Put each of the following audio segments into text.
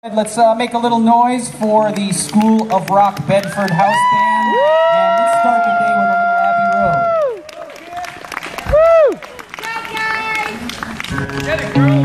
Let's make a little noise for the School of Rock Bedford House Band, and let's start the day with a little Abbey Road. Woo! Get it, girl!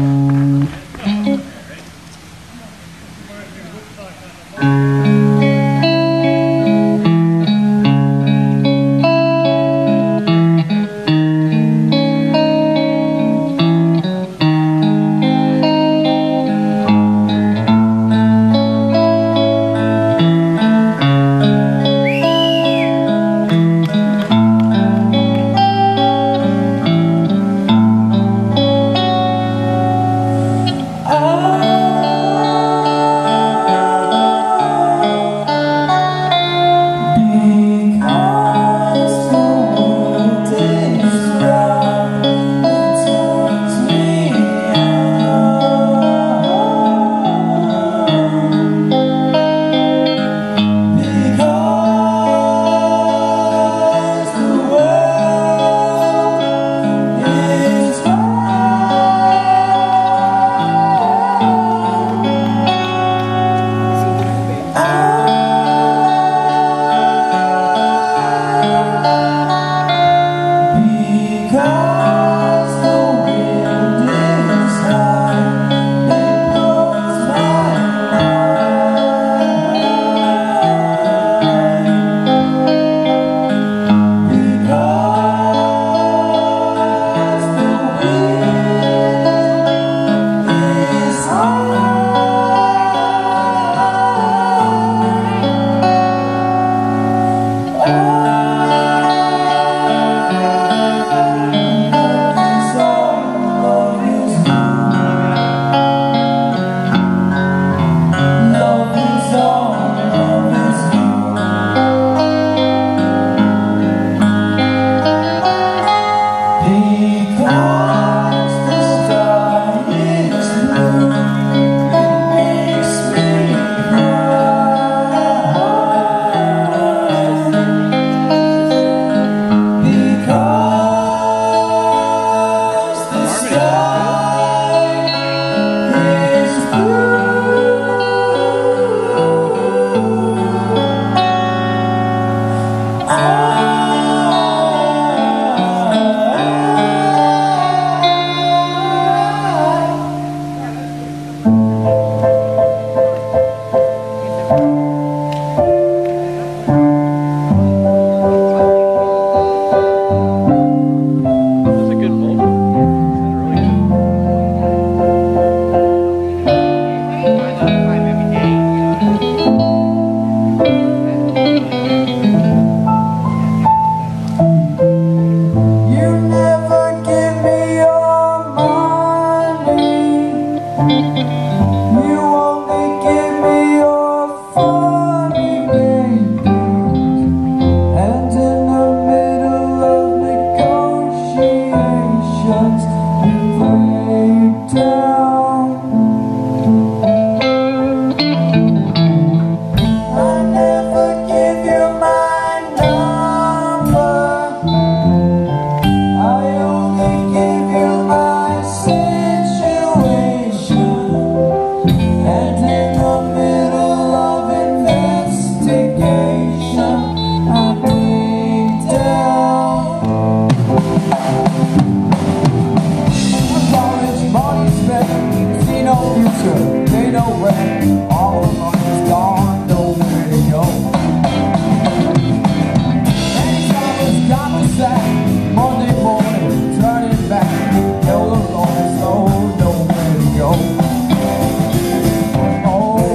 Oh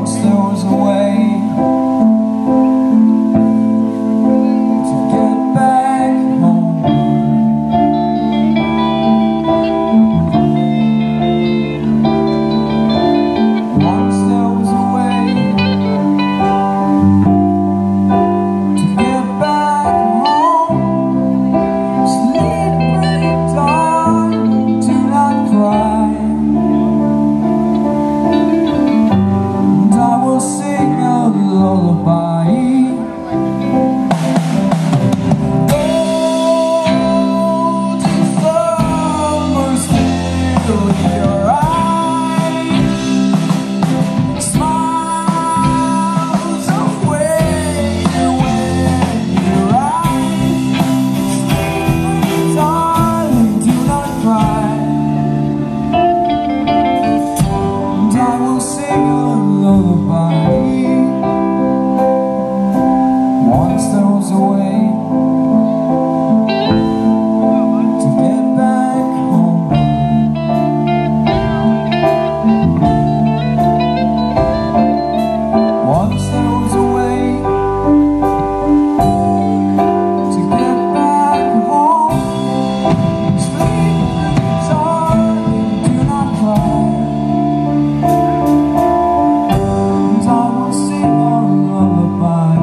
Once there was a way to get back home. Once there was a way to get back home. Sleep, pretty darling, do not cry. And I will sing a lullaby. Golden summer still in your eyes, smiles away when you rise. Sleep, darling, do not cry. And I will sing a lullaby. Once there was a way to get back home. Once there was a way to get back home. Sleep, darling, do not cry. And I will sing a lullaby.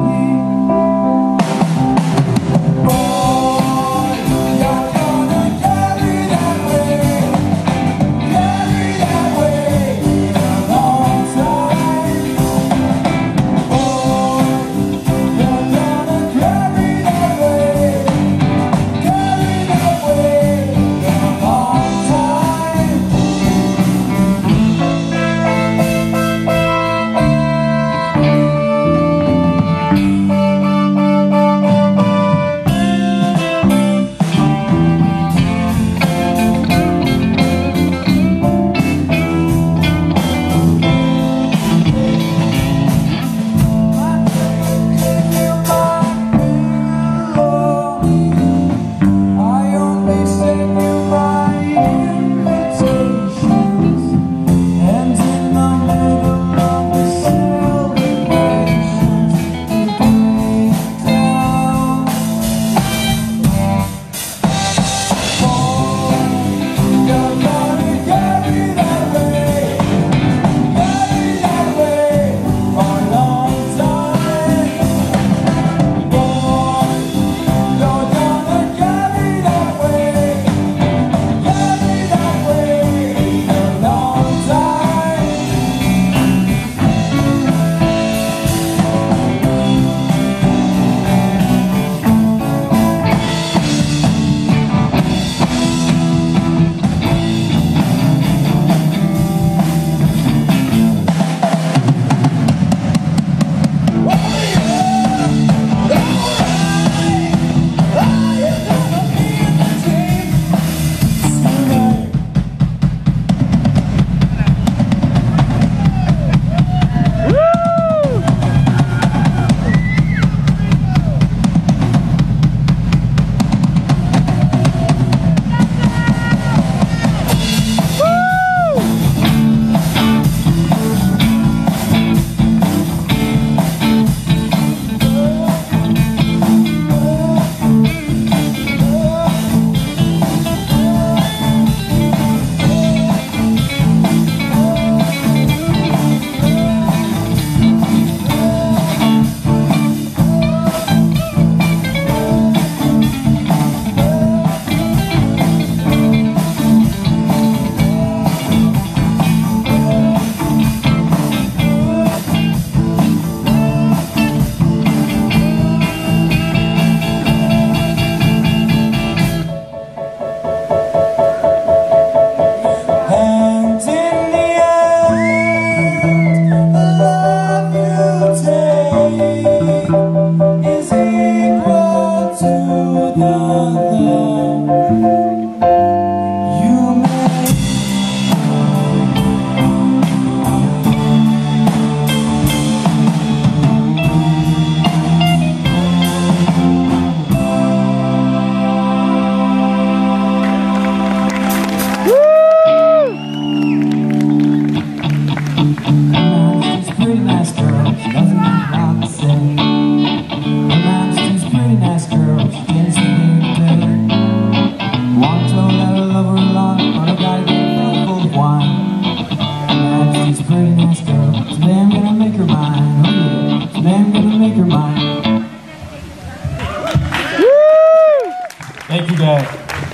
pretty nice girl, she doesn't have a lot to say. Her Majesty's pretty nice girl, she tends to be better. One told that I love her a lot, but I gotta get filled full of wine. Her Majesty's a pretty nice girl, today I'm gonna make her mine. Oh yeah, today I'm gonna make her mine. Thank you, guys.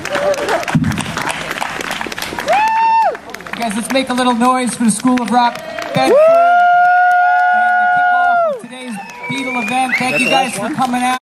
Guys, let's make a little noise for the School of Rock Bedford. And the kickoff of today's Beatle event. Thank you guys for coming out.